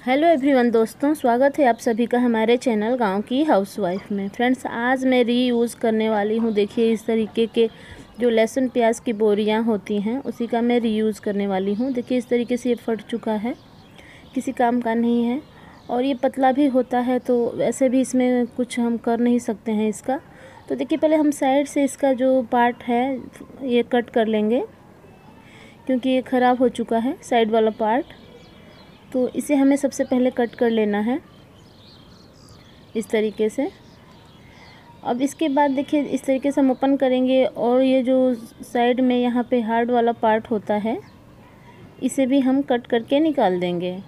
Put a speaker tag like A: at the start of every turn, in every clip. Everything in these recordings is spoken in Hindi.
A: हेलो एवरीवन दोस्तों, स्वागत है आप सभी का हमारे चैनल गांव की हाउसवाइफ में। फ्रेंड्स, आज मैं रीयूज़ करने वाली हूं। देखिए, इस तरीके के जो लहसुन प्याज की बोरियां होती हैं उसी का मैं रीयूज़ करने वाली हूं। देखिए, इस तरीके से ये फट चुका है, किसी काम का नहीं है और ये पतला भी होता है, तो वैसे भी इसमें कुछ हम कर नहीं सकते हैं इसका। तो देखिए, पहले हम साइड से इसका जो पार्ट है ये कट कर लेंगे, क्योंकि ये ख़राब हो चुका है साइड वाला पार्ट। तो इसे हमें सबसे पहले कट कर लेना है इस तरीके से। अब इसके बाद देखिए, इस तरीके से हम ओपन करेंगे और ये जो साइड में यहाँ पे हार्ड वाला पार्ट होता है इसे भी हम कट करके निकाल देंगे।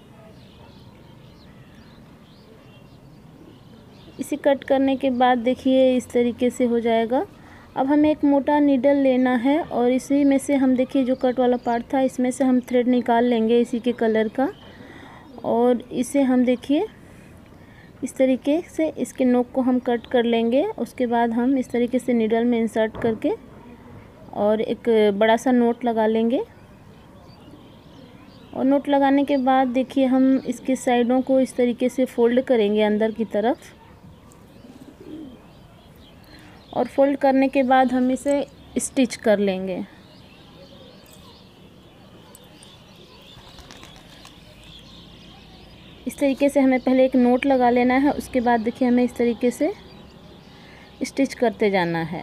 A: इसे कट करने के बाद देखिए इस तरीके से हो जाएगा। अब हमें एक मोटा नीडल लेना है और इसी में से हम देखिए जो कट वाला पार्ट था इसमें से हम थ्रेड निकाल लेंगे इसी के कलर का, और इसे हम देखिए इस तरीके से इसके नोक को हम कट कर लेंगे। उसके बाद हम इस तरीके से नीडल में इंसर्ट करके और एक बड़ा सा नोट लगा लेंगे। और नोट लगाने के बाद देखिए हम इसके साइडों को इस तरीके से फोल्ड करेंगे अंदर की तरफ, और फोल्ड करने के बाद हम इसे स्टिच कर लेंगे। इस तरीके से हमें पहले एक नोट लगा लेना है, उसके बाद देखिए हमें इस तरीके से स्टिच करते जाना है।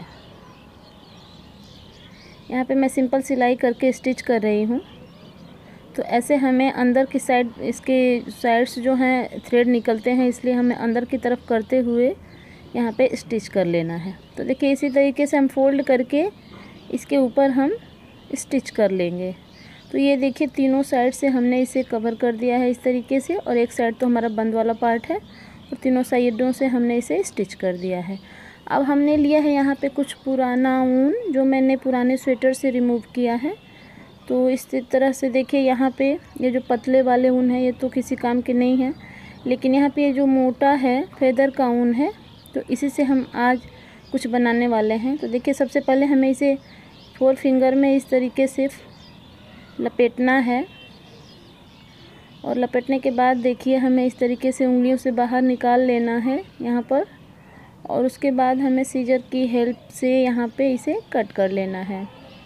A: यहाँ पे मैं सिंपल सिलाई करके स्टिच कर रही हूँ। तो ऐसे हमें अंदर की साइड, इसके साइड्स जो हैं थ्रेड निकलते हैं, इसलिए हमें अंदर की तरफ करते हुए यहाँ पे स्टिच कर लेना है। तो देखिए इसी तरीके से हम फोल्ड करके इसके ऊपर हम स्टिच कर लेंगे। तो ये देखिए तीनों साइड से हमने इसे कवर कर दिया है इस तरीके से, और एक साइड तो हमारा बंद वाला पार्ट है और तीनों साइडों से हमने इसे स्टिच कर दिया है। अब हमने लिया है यहाँ पे कुछ पुराना ऊन जो मैंने पुराने स्वेटर से रिमूव किया है। तो इस तरह से देखिए यहाँ पे ये जो पतले वाले ऊन है ये तो किसी काम के नहीं है, लेकिन यहाँ पे ये जो मोटा है फेदर का ऊन है, तो इसी से हम आज कुछ बनाने वाले हैं। तो देखिए सबसे पहले हमें इसे 4 फिंगर में इस तरीके से लपेटना है, और लपेटने के बाद देखिए हमें इस तरीके से उंगलियों से बाहर निकाल लेना है यहाँ पर, और उसके बाद हमें सीजर की हेल्प से यहाँ पे इसे कट कर लेना है।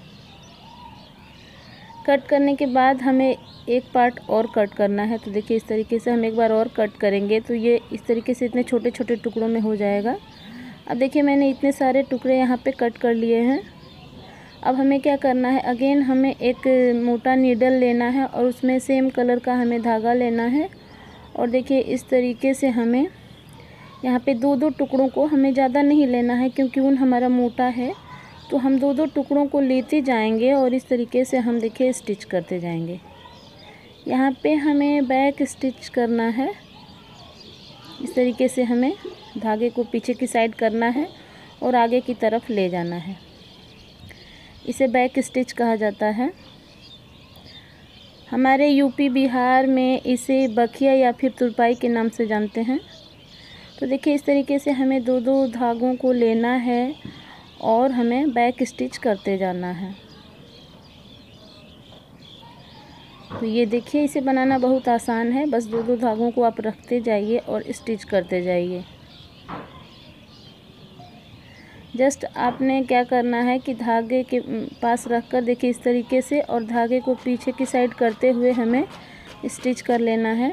A: कट करने के बाद हमें एक पार्ट और कट करना है। तो देखिए इस तरीके से हम एक बार और कट करेंगे तो ये इस तरीके से इतने छोटे छोटे टुकड़ों में हो जाएगा। अब देखिए मैंने इतने सारे टुकड़े यहाँ पे कट कर लिए हैं। अब हमें क्या करना है, अगेन हमें एक मोटा नीडल लेना है और उसमें सेम कलर का हमें धागा लेना है, और देखिए इस तरीके से हमें यहाँ पे 2-2 टुकड़ों को, हमें ज़्यादा नहीं लेना है क्योंकि ऊन हमारा मोटा है, तो हम 2-2 टुकड़ों को लेते जाएंगे और इस तरीके से हम देखिए स्टिच करते जाएंगे। यहाँ पे हमें बैक स्टिच करना है। इस तरीके से हमें धागे को पीछे की साइड करना है और आगे की तरफ ले जाना है। इसे बैक स्टिच कहा जाता है। हमारे यूपी बिहार में इसे बखिया या फिर तुरपाई के नाम से जानते हैं। तो देखिए इस तरीके से हमें 2-2 धागों को लेना है और हमें बैक स्टिच करते जाना है। तो ये देखिए इसे बनाना बहुत आसान है, बस 2-2 धागों को आप रखते जाइए और स्टिच करते जाइए। जस्ट आपने क्या करना है कि धागे के पास रखकर देखिए इस तरीके से, और धागे को पीछे की साइड करते हुए हमें स्टिच कर लेना है।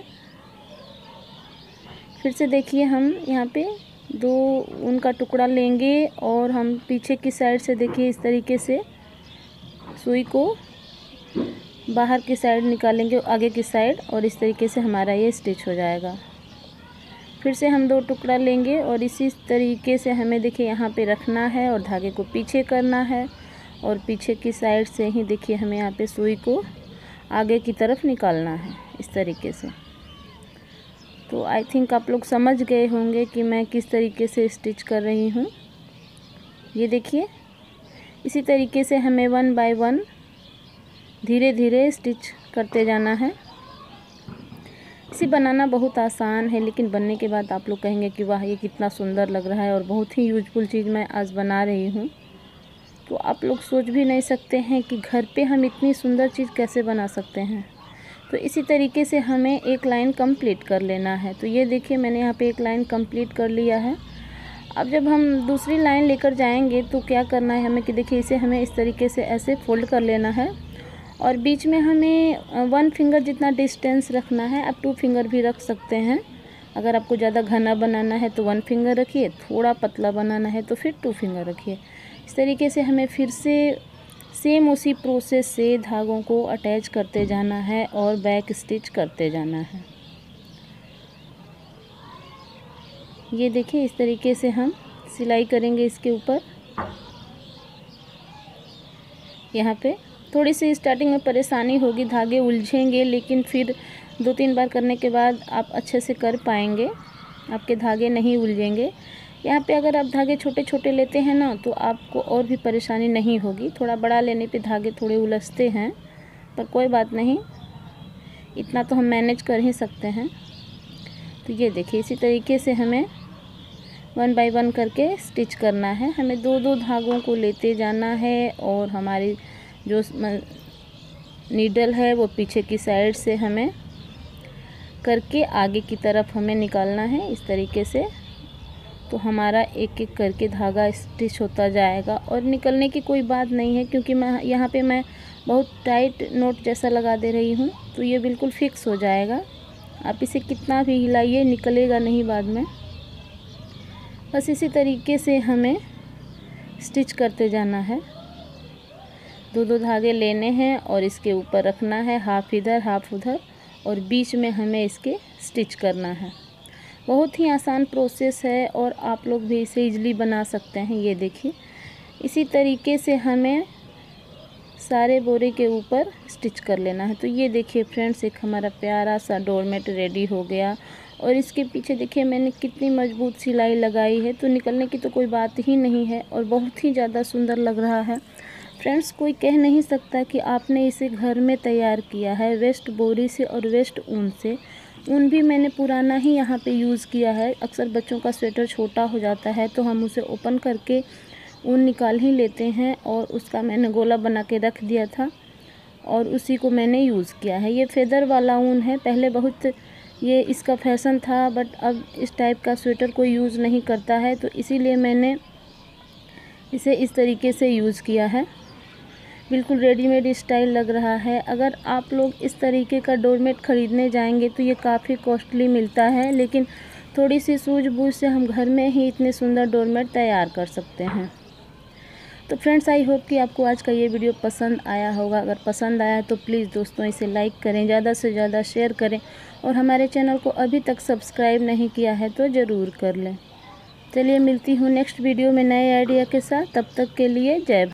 A: फिर से देखिए हम यहाँ पे 2 ऊन का टुकड़ा लेंगे और हम पीछे की साइड से देखिए इस तरीके से सुई को बाहर की साइड निकालेंगे, आगे की साइड, और इस तरीके से हमारा ये स्टिच हो जाएगा। फिर से हम 2 टुकड़ा लेंगे और इसी तरीके से हमें देखिए यहाँ पे रखना है और धागे को पीछे करना है, और पीछे की साइड से ही देखिए हमें यहाँ पे सुई को आगे की तरफ निकालना है इस तरीके से। तो आई थिंक आप लोग समझ गए होंगे कि मैं किस तरीके से स्टिच कर रही हूँ। ये देखिए इसी तरीके से हमें 1 बाय 1 धीरे धीरे स्टिच करते जाना है। इसे बनाना बहुत आसान है, लेकिन बनने के बाद आप लोग कहेंगे कि वाह ये कितना सुंदर लग रहा है और बहुत ही यूजफुल चीज़ मैं आज बना रही हूँ। तो आप लोग सोच भी नहीं सकते हैं कि घर पे हम इतनी सुंदर चीज़ कैसे बना सकते हैं। तो इसी तरीके से हमें एक लाइन कंप्लीट कर लेना है। तो ये देखिए मैंने यहाँ पे एक लाइन कंप्लीट कर लिया है। अब जब हम दूसरी लाइन लेकर जाएंगे तो क्या करना है हमें कि देखिए इसे हमें इस तरीके से ऐसे फोल्ड कर लेना है और बीच में हमें 1 फिंगर जितना डिस्टेंस रखना है। आप 2 फिंगर भी रख सकते हैं। अगर आपको ज़्यादा घना बनाना है तो 1 फिंगर रखिए, थोड़ा पतला बनाना है तो फिर 2 फिंगर रखिए। इस तरीके से हमें फिर से सेम उसी प्रोसेस से धागों को अटैच करते जाना है और बैक स्टिच करते जाना है। ये देखिए इस तरीके से हम सिलाई करेंगे इसके ऊपर। यहाँ पे थोड़ी सी स्टार्टिंग में परेशानी होगी, धागे उलझेंगे, लेकिन फिर 2-3 बार करने के बाद आप अच्छे से कर पाएंगे, आपके धागे नहीं उलझेंगे। यहाँ पे अगर आप धागे छोटे छोटे लेते हैं ना तो आपको और भी परेशानी नहीं होगी। थोड़ा बड़ा लेने पे धागे थोड़े उलझते हैं, पर कोई बात नहीं, इतना तो हम मैनेज कर ही सकते हैं। तो ये देखिए इसी तरीके से हमें 1 बाय 1 करके स्टिच करना है। हमें 2-2 धागों को लेते जाना है और हमारी जो नीडल है वो पीछे की साइड से हमें करके आगे की तरफ हमें निकालना है इस तरीके से। तो हमारा एक एक करके धागा स्टिच होता जाएगा और निकलने की कोई बात नहीं है, क्योंकि यहाँ पे मैं बहुत टाइट नोट जैसा लगा दे रही हूँ, तो ये बिल्कुल फिक्स हो जाएगा। आप इसे कितना भी हिलाइए निकलेगा नहीं बाद में। बस इसी तरीके से हमें स्टिच करते जाना है। 2-2 धागे लेने हैं और इसके ऊपर रखना है, हाफ इधर हाफ उधर, और बीच में हमें इसके स्टिच करना है। बहुत ही आसान प्रोसेस है और आप लोग भी इसे इजीली बना सकते हैं। ये देखिए इसी तरीके से हमें सारे बोरे के ऊपर स्टिच कर लेना है। तो ये देखिए फ्रेंड्स, एक हमारा प्यारा सा डोरमेट रेडी हो गया। और इसके पीछे देखिए मैंने कितनी मजबूत सिलाई लगाई है, तो निकलने की तो कोई बात ही नहीं है और बहुत ही ज़्यादा सुंदर लग रहा है। फ्रेंड्स, कोई कह नहीं सकता कि आपने इसे घर में तैयार किया है वेस्ट बोरी से और वेस्ट ऊन से। ऊन भी मैंने पुराना ही यहाँ पे यूज़ किया है। अक्सर बच्चों का स्वेटर छोटा हो जाता है तो हम उसे ओपन करके ऊन निकाल ही लेते हैं, और उसका मैंने गोला बना के रख दिया था और उसी को मैंने यूज़ किया है। ये फेदर वाला ऊन है। पहले बहुत ये इसका फैशन था, बट अब इस टाइप का स्वेटर कोई यूज़ नहीं करता है, तो इसीलिए मैंने इसे इस तरीके से यूज़ किया है। बिल्कुल रेडीमेड स्टाइल लग रहा है। अगर आप लोग इस तरीके का डोरमेट ख़रीदने जाएंगे तो ये काफ़ी कॉस्टली मिलता है, लेकिन थोड़ी सी सूझबूझ से हम घर में ही इतने सुंदर डोरमेट तैयार कर सकते हैं। तो फ्रेंड्स, आई होप कि आपको आज का ये वीडियो पसंद आया होगा। अगर पसंद आया तो प्लीज़ दोस्तों इसे लाइक करें, ज़्यादा से ज़्यादा शेयर करें, और हमारे चैनल को अभी तक सब्सक्राइब नहीं किया है तो ज़रूर कर लें। चलिए मिलती हूँ नेक्स्ट वीडियो में नए आइडिया के साथ। तब तक के लिए जय भारत।